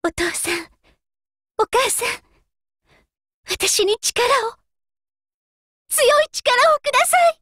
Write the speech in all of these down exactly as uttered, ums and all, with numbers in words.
お父さん、お母さん、私に力を、強い力をください。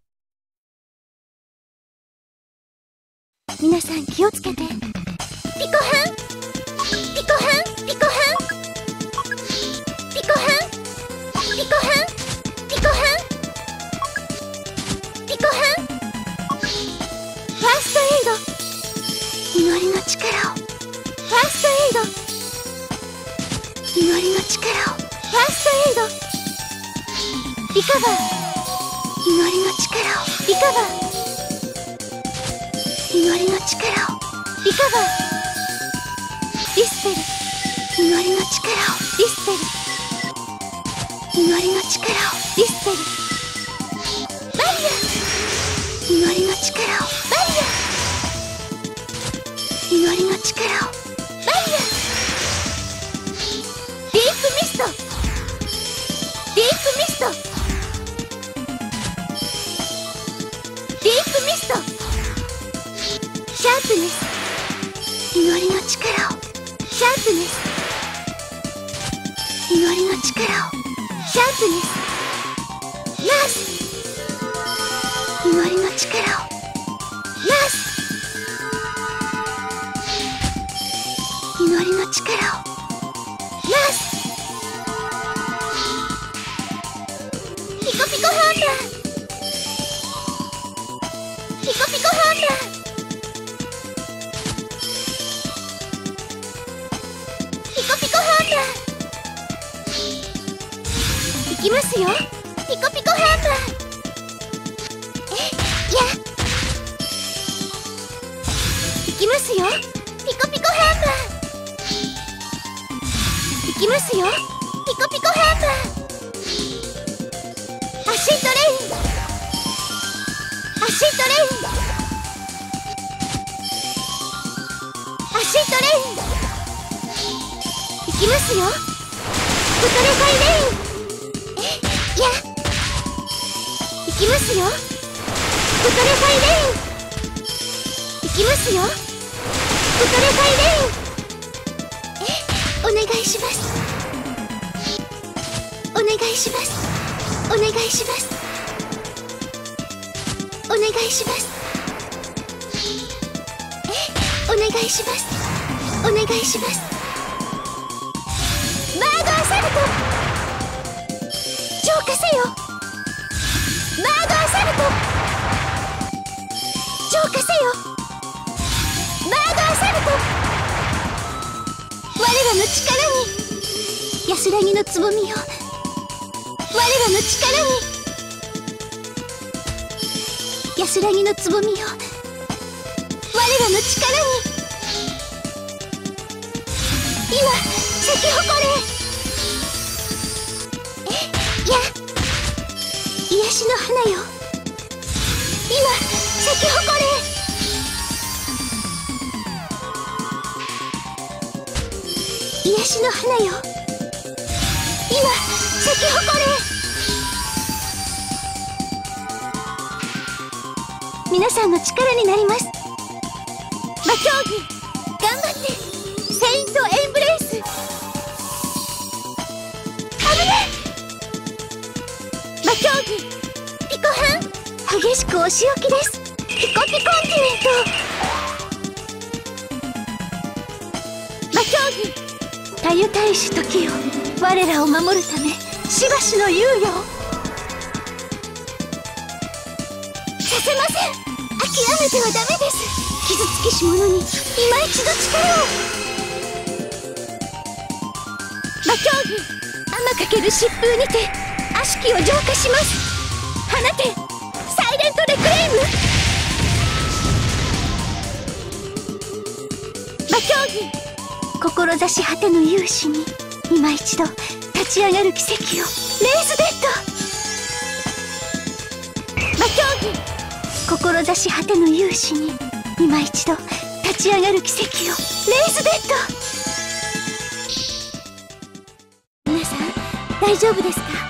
皆さん気をつけて。ピコハン、ピコハン、ピコハン、ピコハン、ピコハン、ピコハン、ピコハン。ファーストエイド、祈りの力を。ファーストエイド、祈りの力を。ファーストエイド、リカバー、祈りの力を。リカバー、祈りの力を。リカバー、リスペル、祈りの力を。リスペル、祈りの力を。リスペル、バリア、祈りの力を。バリア、祈りの力を。バリア、ディープミスト、ディープミスト、ディープミスト。シャープネス、祈りの力を。シャープネス、祈りの力を。シャープネス、ナース、祈りの力を。ナース、祈りの力を。ナース、ピコピコハンマー、ピコピコハンマー、ピコピコハンマー。いきますよ、ピコピコハンマー。え、や、いきますよ、ピコピコハンマー。いきますよ、ピコピコハンマー。アシッドレイン、アシッドレイン、アシッドレイン。いきますよ、フトレファイレイン。え、や、いきますよ、フトレファイレイン。いきますよ、フトレファイレイン。お願いします。お願いします。お願いします。お願いします。え、お願いします。お願いします。バードアサルト、浄化せよ。バードアサルト、浄化せよ。バードアサルト、我らの力に、安らぎのつぼみよ。我らの力に、安らぎのつぼみよ。我らの力に、今咲き誇れ。え、や、癒しの花よ。今咲き誇れ。癒しの花よ。今咲き誇れ。皆さんの力になります。魔競技頑張って。セイントエンブレイス。危ねえ。魔競技ピコハン、激しくお仕置きです。ピコピコンティネント。魔競技たゆたいし時よ、我らを守るためしばしの猶予を。させません。諦めてはダメです。傷つきし者に今一度力を。魔競技天かける疾風にて悪しきを浄化します。放てサイレントレクレイム。魔競技志果ての勇士に今一度立ち上がる奇跡を。レイズデッド。魔競技志果ての勇士に今一度立ち上がる奇跡を。レイズデッド。皆さん大丈夫ですか？